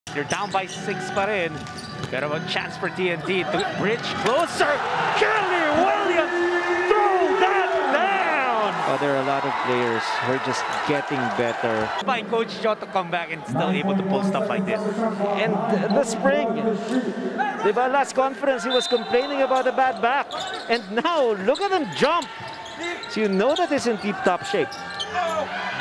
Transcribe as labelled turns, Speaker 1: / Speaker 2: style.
Speaker 1: They're down by 6 pa rin. Pero a chance for TNT to bridge closer. Kelly Williams throw that down!
Speaker 2: Oh, there are a lot of players who are just getting better.
Speaker 1: By Coach Joe to come back and still able to pull stuff like this.
Speaker 2: And the spring, diba, last conference he was complaining about a bad back. And now, look at him jump. So you know that he's in tip-top shape.